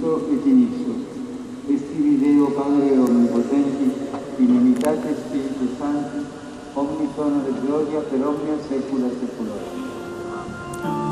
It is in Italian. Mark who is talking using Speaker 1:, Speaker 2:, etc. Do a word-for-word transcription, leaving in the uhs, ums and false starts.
Speaker 1: Ipso et in ipso, et Spiri Deo Padre Onnipotenti, in unitate Spiritus Sancti, omnis honor et gloria per omnia saecula saeculorum.